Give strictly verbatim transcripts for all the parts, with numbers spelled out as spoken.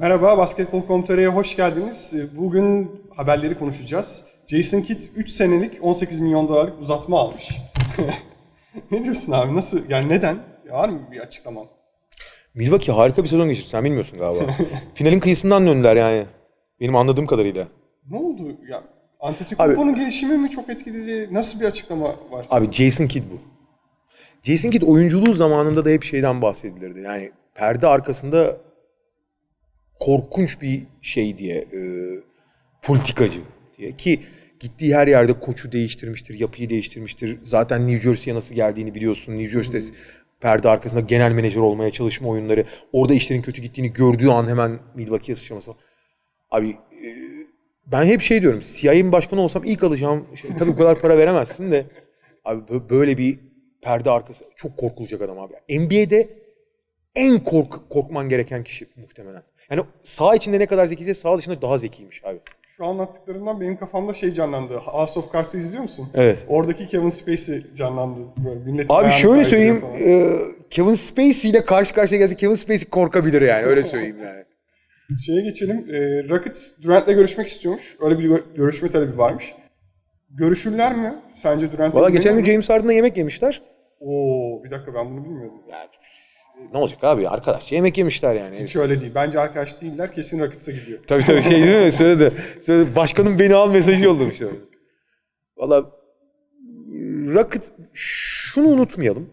Merhaba, Basketbol nokta com nokta tr'ye hoş geldiniz. Bugün haberleri konuşacağız. Jason Kidd üç senelik on sekiz milyon dolarlık uzatma almış. Ne diyorsun abi? Nasıl? Yani neden? Var mı bir açıklaman? Milwaukee harika bir sezon geçirdi. Sen bilmiyorsun galiba. Finalin kıyısından döndüler yani. Benim anladığım kadarıyla. Ne oldu? Ya Antetokounmpo'nun gelişimi mi çok etkiledi? Nasıl bir açıklama var? Abi Jason Kidd bu. Jason Kidd oyunculuğu zamanında da hep şeyden bahsedilirdi. Yani perde arkasında korkunç bir şey diye, e, politikacı diye ki gittiği her yerde koçu değiştirmiştir, yapıyı değiştirmiştir. Zaten New Jersey'ye nasıl geldiğini biliyorsun. New Jersey'de hmm. perde arkasında genel menajer olmaya çalışma oyunları. Orada işlerin kötü gittiğini gördüğü an hemen Milwaukee'ye sıçraması. Abi e, ben hep şey diyorum, C I A'nin başkanı olsam ilk alacağım şey, tabii bu kadar para veremezsin de abi böyle bir perde arkası çok korkulacak adam abi. N B A'de en kork korkman gereken kişi muhtemelen. Yani saha içinde ne kadar zekiyse saha dışında daha zekiymiş abi. Şu anlattıklarından benim kafamda şey canlandı. House of Cards'ı izliyor musun? Evet. Oradaki Kevin Spacey canlandı. Böyle abi şöyle söyleyeyim, e, Kevin Spacey ile karşı karşıya gelse Kevin Spacey korkabilir yani, öyle söyleyeyim yani. Şeye geçelim. E, Rockets Durant'le görüşmek istiyormuş. Öyle bir görüşme talebi varmış. Görüşürler mi? Sence Durant'le? Valla geçen gün James Harden'la yemek yemişler. Oo, bir dakika ben bunu bilmiyordum. Ya, ne olacak abi, arkadaşça yemek yemişler yani. Hiç öyle değil. Bence arkadaş değiller. Kesin Rockets'a gidiyor. Tabii tabii şey değil mi? Söyledi. Söyledi. Başkanım beni al mesajı yollamış. Valla Rocket, şunu unutmayalım.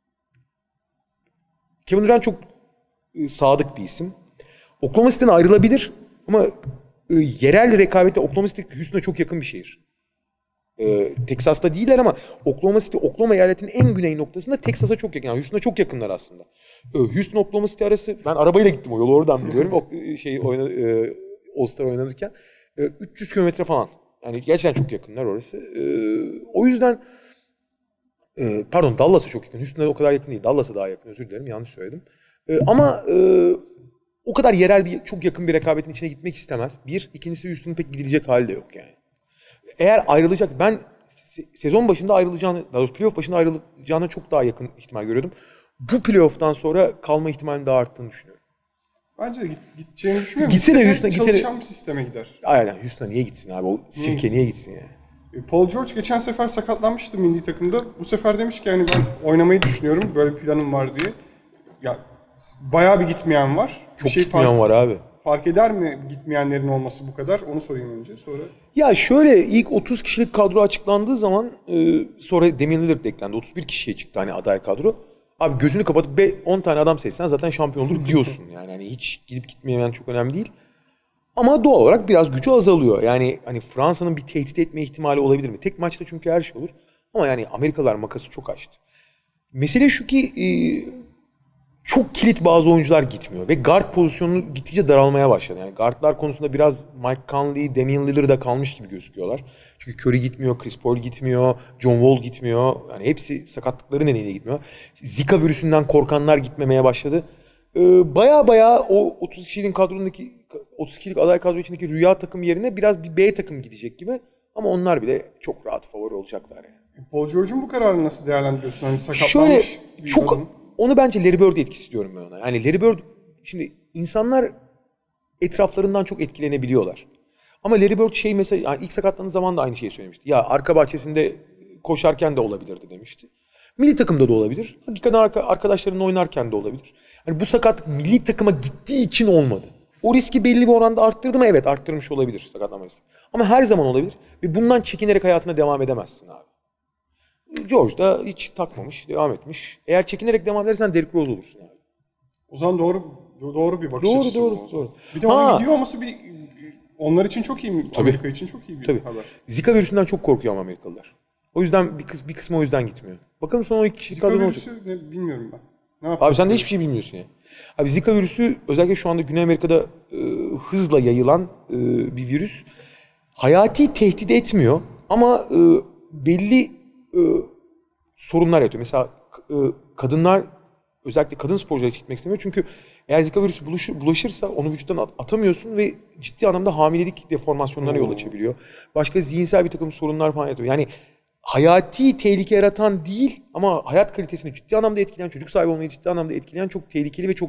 Kevin Durant çok sadık bir isim. Oklahoma City'den ayrılabilir ama yerel rekabette Oklahoma City Houston'a çok yakın bir şehir. Ee, Texas'ta değiller ama Oklahoma City, Oklahoma eyaletinin en güney noktasında Texas'a çok yakın. Yani Houston'a çok yakınlar aslında. Ee, Houston Oklahoma City arası, ben arabayla gittim o yolu, oradan biliyorum. O şey oyna, e, All-Star oynanırken e, üç yüz kilometre falan. Yani gerçekten çok yakınlar orası. E, o yüzden e, pardon Dallas'a çok yakın. Houston'a o kadar yakın değil. Dallas'a daha yakın. Özür dilerim, yanlış söyledim. E, ama e, o kadar yerel bir, çok yakın bir rekabetin içine gitmek istemez. Bir, ikincisi Houston'un pek gidilecek hali de yok yani. Eğer ayrılacak, ben sezon başında ayrılacağını, daha doğrusu playoff başında ayrılacağına çok daha yakın ihtimal görüyordum. Bu playoff'tan sonra kalma ihtimalinin daha arttığını düşünüyorum. Bence de git, gideceğini düşünmüyorum. Gitse de Houston'a, gitse de... Çalışan bir sisteme gider. Aynen, Houston'a niye gitsin abi? O sirke niye, niye gitsin yani? Paul George geçen sefer sakatlanmıştı milli takımda. Bu sefer demiş ki yani ben oynamayı düşünüyorum, böyle bir planım var diye. Ya bayağı bir gitmeyen var. Çok bir şey gitmeyen fark, var abi. Fark eder mi gitmeyenlerin olması bu kadar? Onu sorayım önce, sonra. Ya şöyle, ilk otuz kişilik kadro açıklandığı zaman e, sonra Damian Lillard eklendi. otuz bir kişiye çıktı hani aday kadro. Abi gözünü kapatıp on tane adam seçsen zaten şampiyon olur diyorsun. Yani hani hiç gidip gitmeyen çok önemli değil. Ama doğal olarak biraz gücü azalıyor. Yani hani Fransa'nın bir tehdit etme ihtimali olabilir mi? Tek maçta çünkü her şey olur. Ama yani Amerikalılar makası çok açtı. Mesele şu ki e, çok kilit bazı oyuncular gitmiyor ve guard pozisyonu gittikçe daralmaya başladı. Yani guardlar konusunda biraz Mike Conley, Damian Lillard'a kalmış gibi gözüküyorlar. Çünkü Curry gitmiyor, Chris Paul gitmiyor, John Wall gitmiyor. Yani hepsi sakatlıkları nedeniyle gitmiyor. Zika virüsünden korkanlar gitmemeye başladı. Ee, baya baya o otuz kişinin kadrondaki, otuz kişilik aday kadro içindeki rüya takım yerine biraz bir B takım gidecek gibi. Ama onlar bile çok rahat favori olacaklar yani. Paul George'un bu kararını nasıl değerlendiriyorsun? Hani sakatlanmış. Şöyle çok... Adam. Onu bence Larry Bird etkisi diyorum ben ona. Yani Larry Bird, şimdi insanlar etraflarından çok etkilenebiliyorlar. Ama Larry Bird şey mesela, yani ilk sakatlandığı zaman da aynı şeyi söylemişti. Ya arka bahçesinde koşarken de olabilirdi demişti. Milli takımda da olabilir. Hakikaten arkadaşlarınla oynarken de olabilir. Yani bu sakatlık milli takıma gittiği için olmadı. O riski belli bir oranda arttırdı mı? Evet, arttırmış olabilir sakatlanma riski. Ama her zaman olabilir ve bundan çekinerek hayatına devam edemezsin abi. George da hiç takmamış, devam etmiş. Eğer çekinerek devam edersen Derrick Rose olursun abi. O zaman doğru doğru bir bakış doğru, açısı. Doğru, doğru, doğru. Bir de ona gidiyor olması bir onlar için çok iyi, Tabii. Amerika için çok iyi bir Tabii. haber. Zika virüsünden çok korkuyor ama Amerikalılar. O yüzden bir kısmı bir kısmı o yüzden gitmiyor. Bakalım son on iki kişilik kadro ne olacak? Zika virüsü ne, bilmiyorum ben. Ne abi sen de hiçbir şey bilmiyorsun ya. Abi Zika virüsü özellikle şu anda Güney Amerika'da e, hızla yayılan e, bir virüs. Hayati tehdit etmiyor ama e, belli e, sorunlar yaratıyor. Mesela e, kadınlar, özellikle kadın sporcular gitmek istemiyor. Çünkü eğer Zika virüsü bulaşır, bulaşırsa onu vücuttan atamıyorsun ve ciddi anlamda hamilelik deformasyonlarına yol açabiliyor. Başka zihinsel bir takım sorunlar falan yaratıyor. Yani hayati tehlike yaratan değil ama hayat kalitesini ciddi anlamda etkileyen, çocuk sahibi olmayı ciddi anlamda etkileyen çok tehlikeli ve çok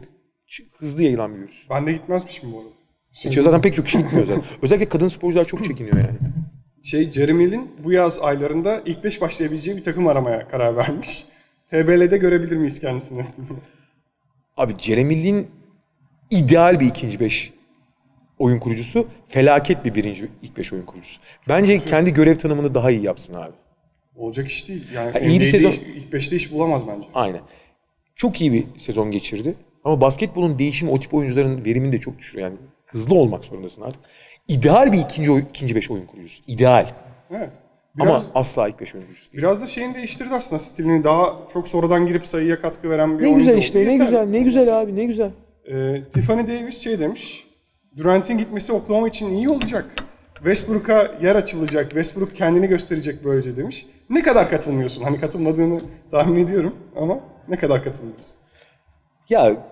hızlı yayılan bir virüs. Ben de gitmezmişim bu arada. Geçiyor zaten pek çok kişi gitmiyor zaten. Özellikle kadın sporcular çok çekiniyor yani. Şey, Jeremy Lin bu yaz aylarında ilk beş başlayabileceği bir takım aramaya karar vermiş. T B L'de görebilir miyiz kendisini? Abi Jeremy Lin ideal bir ikinci beş oyun kurucusu, felaket bir birinci ilk beş oyun kurucusu. Bence kendi görev tanımını daha iyi yapsın abi. Olacak iş değil. Yani ha, iyi bir sezon... ilk beşte iş bulamaz bence. Aynen. Çok iyi bir sezon geçirdi. Ama basketbolun değişimi o tip oyuncuların verimini de çok düşürüyor. Yani hızlı olmak zorundasın artık. İdeal bir ikinci oy- ikinci beş oyun kurucusu. İdeal. Evet. Biraz, ama asla ilk beş oyun kurucusu değil. Biraz da şeyini değiştirdi aslında, stilini. Daha çok sonradan girip sayıya katkı veren bir ne oyuncu güzel oldu. işte, Yeter. ne güzel, ne güzel abi, ne güzel. Ee, Tiffany Davis şey demiş, Durant'in gitmesi Oklahoma için iyi olacak. Westbrook'a yer açılacak, Westbrook kendini gösterecek böylece demiş. Ne kadar katılmıyorsun? Hani katılmadığını tahmin ediyorum ama ne kadar katılmıyorsun? Ya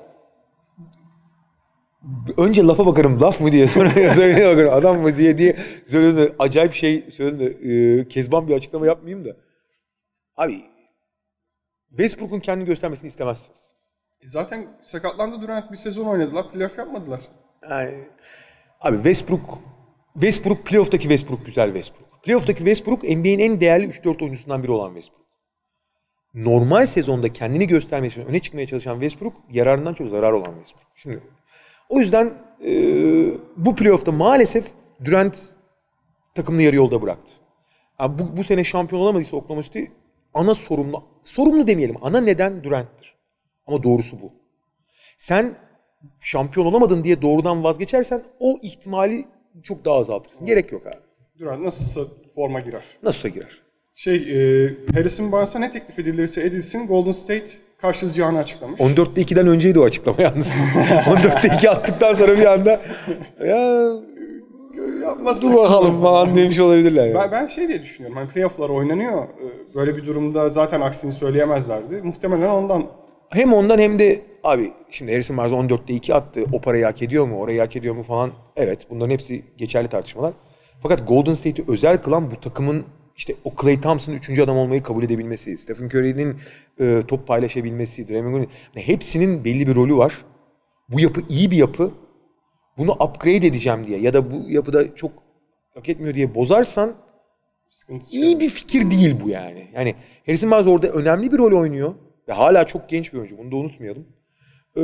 önce lafa bakarım, laf mı diye, sonra söyleye bakarım, adam mı diye diye söyledi. Acayip şey söyledi. E, Kezban bir açıklama yapmayayım da. Abi Westbrook'un kendini göstermesini istemezsiniz. E zaten sakatlandı Durant, bir sezon oynadılar, playoff yapmadılar. Yani, abi Westbrook, Westbrook playoff'taki Westbrook güzel Westbrook. Playoff'taki Westbrook N B A'nin en değerli üç dört oyuncusundan biri olan Westbrook. Normal sezonda kendini göstermeye için öne çıkmaya çalışan Westbrook yararından çok zarar olan Westbrook. Şimdi o yüzden e, bu playoff'ta maalesef Durant takımını yarı yolda bıraktı. Yani bu, bu sene şampiyon olamadıysa Oklahoma City ana sorumlu, sorumlu demeyelim, ana neden Durant'tır. Ama doğrusu bu. Sen şampiyon olamadın diye doğrudan vazgeçersen o ihtimali çok daha azaltırsın. Gerek yok abi. Durant nasılsa forma girer. Nasılsa girer. Şey, e, Harrison Barnes'a ne teklif edilirse edilsin Golden State karşılayacağını açıklamış. on dörtte ikiden önceydi o açıklama yalnız. on dörtte iki attıktan sonra bir anda ya yapmasın. Dur bakalım falan demiş olabilirler. Yani. Ben, ben şey diye düşünüyorum. Hani playoff'lar oynanıyor. Böyle bir durumda zaten aksini söyleyemezlerdi. Muhtemelen ondan. Hem ondan hem de abi şimdi Harrison Barnes on dörtte iki attı. O parayı hak ediyor mu? Orayı hak ediyor mu falan. Evet, bunların hepsi geçerli tartışmalar. Fakat Golden State'i özel kılan bu takımın işte o Klay Thompson'ın üçüncü adam olmayı kabul edebilmesi, Stephen Curry'nin e, top paylaşabilmesi, Draymond Green, yani hepsinin belli bir rolü var. Bu yapı iyi bir yapı. Bunu upgrade edeceğim diye ya da bu yapıda çok hak etmiyor diye bozarsan Sıkıntı iyi şey. bir fikir değil bu yani. Yani Harrison Barnes orada önemli bir rol oynuyor ve hala çok genç bir oyuncu. Bunu da unutmayalım. Ee,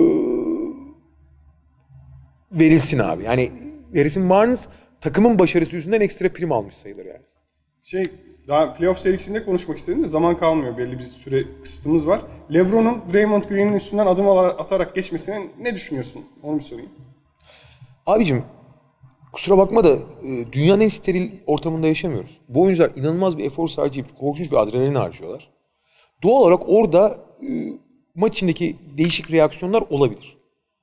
verilsin abi. Yani Harrison Barnes takımın başarısı yüzünden ekstra prim almış sayılır yani. Şey, daha playoff serisinde konuşmak istedim de zaman kalmıyor. Belli bir süre kısıtımız var. LeBron'un Draymond Green'in üstünden adım atarak geçmesine ne düşünüyorsun? Onu bir sorayım. Abicim kusura bakma da e, dünyanın en steril ortamında yaşamıyoruz. Bu oyuncular inanılmaz bir efor harcayıp korkunç bir adrenalin harcıyorlar. Doğal olarak orada e, maç içindeki değişik reaksiyonlar olabilir.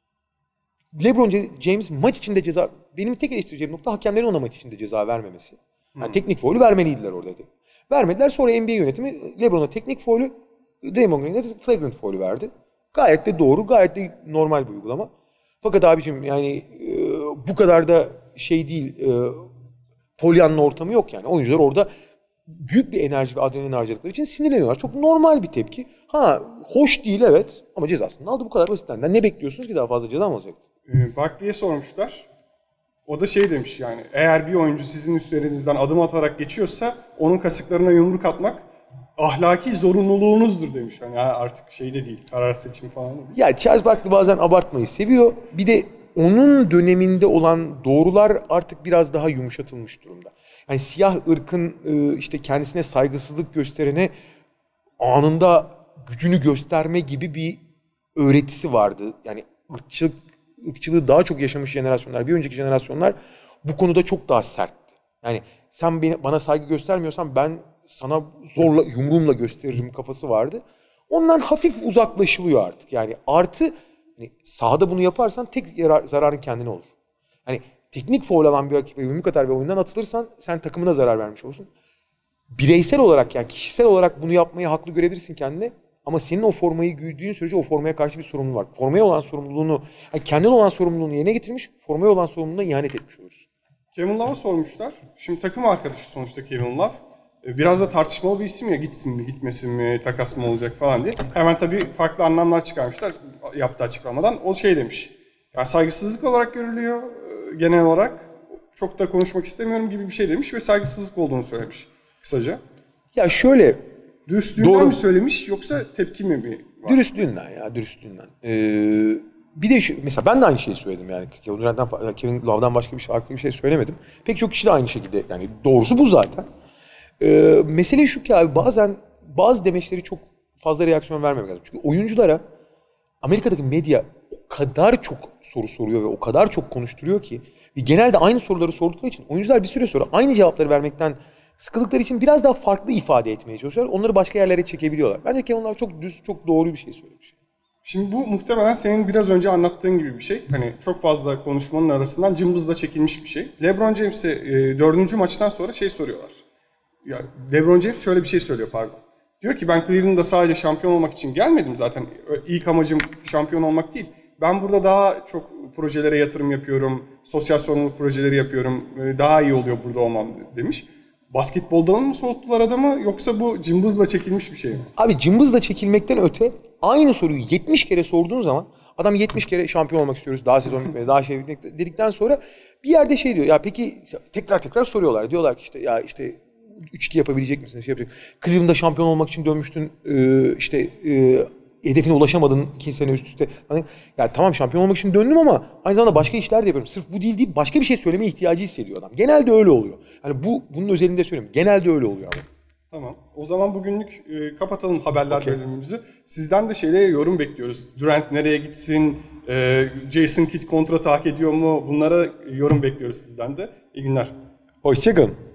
LeBron James maç içinde ceza... Benim tek eleştireceğim nokta hakemlerin ona maç içinde ceza vermemesi. Yani hmm. teknik faulü vermeliydiler orada. Vermediler. Sonra N B A yönetimi LeBron'a teknik faulü, Draymond Green'e de flagrant faulü verdi. Gayet de doğru, gayet de normal bir uygulama. Fakat abicim yani e, bu kadar da şey değil, e, polyanlı ortamı yok yani. Oyuncular orada büyük bir enerji ve adrenalin harcadıkları için sinirleniyorlar. Çok normal bir tepki. Ha, hoş değil evet ama cezasını aldı, bu kadar basitten. Ne bekliyorsunuz ki daha fazla ceza mı alacaktı? Ee, Barkley'e sormuşlar. O da şey demiş yani, eğer bir oyuncu sizin üstlerinizden adım atarak geçiyorsa onun kasıklarına yumruk atmak ahlaki zorunluluğunuzdur demiş. Yani artık şey de değil, karar seçimi falan değil. Ya Charles Barkley bazen abartmayı seviyor. Bir de onun döneminde olan doğrular artık biraz daha yumuşatılmış durumda. Yani siyah ırkın işte kendisine saygısızlık gösterene anında gücünü gösterme gibi bir öğretisi vardı. Yani ırkçılık, ırkçılığı daha çok yaşamış jenerasyonlar, bir önceki jenerasyonlar bu konuda çok daha sertti. Yani sen beni, bana saygı göstermiyorsan ben sana zorla, yumruğumla gösteririm kafası vardı. Ondan hafif uzaklaşılıyor artık. Yani artı hani sahada bunu yaparsan tek yarar, zararın kendine olur. Hani teknik faul alan bir rakibe yumruk atar ve oyundan atılırsan sen takımına zarar vermiş olursun. Bireysel olarak yani kişisel olarak bunu yapmayı haklı görebilirsin kendine. Ama senin o formayı giydüğün sürece o formaya karşı bir sorumluluğun var. Formaya olan sorumluluğunu, yani kendine olan sorumluluğunu yerine getirmiş, formaya olan sorumluluğuna ihanet etmiş olursun. Kevin Love'a sormuşlar. Şimdi takım arkadaşı sonuçta Kevin Love. E, Biraz da tartışmalı bir isim ya, gitsin mi, gitmesin mi, takas mı olacak falan diye. Hemen tabii farklı anlamlar çıkarmışlar yaptığı açıklamadan. O şey demiş, yani saygısızlık olarak görülüyor e, genel olarak. Çok da konuşmak istemiyorum gibi bir şey demiş ve saygısızlık olduğunu söylemiş kısaca. Ya şöyle, Dürüstlüğünden Doğru. mi söylemiş yoksa tepki mi bir var? dürüstlüğünden ya, dürüstlüğünden. Ee, bir de şu, mesela ben de aynı şeyi söyledim yani. Kevin Durant'tan, Kevin Love'dan başka bir şey, farklı bir şey söylemedim. Pek çok kişi de aynı şekilde, yani doğrusu bu zaten. Ee, mesele şu ki abi, bazen bazı demeçleri çok fazla reaksiyon vermemek lazım. Çünkü oyunculara Amerika'daki medya o kadar çok soru soruyor ve o kadar çok konuşturuyor ki, ve genelde aynı soruları sordukları için oyuncular bir süre sonra aynı cevapları vermekten sıkıldıkları için biraz daha farklı ifade etmeye çalışıyorlar. Onları başka yerlere çekebiliyorlar. Bence Kevin Love çok düz, çok doğru bir şey söylemiş. Şimdi bu muhtemelen senin biraz önce anlattığın gibi bir şey. Hani çok fazla konuşmanın arasından cımbızla çekilmiş bir şey. LeBron James'e e, dördüncü maçtan sonra şey soruyorlar. Ya LeBron James şöyle bir şey söylüyor pardon. Diyor ki ben Cleveland'da sadece şampiyon olmak için gelmedim zaten. İlk amacım şampiyon olmak değil. Ben burada daha çok projelere yatırım yapıyorum. Sosyal sorumluluk projeleri yapıyorum. e, Daha iyi oluyor burada olmam demiş. Basketboldan mı soğuttular adamı yoksa bu cımbızla çekilmiş bir şey mi? Abi cımbızla çekilmekten öte aynı soruyu yetmiş kere sorduğun zaman adam yetmiş kere şampiyon olmak istiyoruz. Daha sezon bitmedi, daha şey bitmedi dedikten sonra bir yerde şey diyor. Ya peki tekrar tekrar soruyorlar. Diyorlar ki işte ya işte üç iki yapabilecek misin? Şey yapacak. Cleveland'da şampiyon olmak için dönmüştün. Ee, işte e, hedefine ulaşamadın iki sene üst üste. Hani, ya tamam şampiyon olmak için döndüm ama aynı zamanda başka işler de yapıyorum. Sırf bu değil deyip başka bir şey söylemeye ihtiyacı hissediyor adam. Genelde öyle oluyor. Hani bu bunun özelinde söyleyeyim. Genelde öyle oluyor ama. Tamam. O zaman bugünlük e, kapatalım haberler Okay. bölümümüzü. Sizden de şeylere yorum bekliyoruz. Durant nereye gitsin? E, Jason Kidd kontratı hak ediyor mu? Bunlara yorum bekliyoruz sizden de. İyi günler. Hoşçakalın.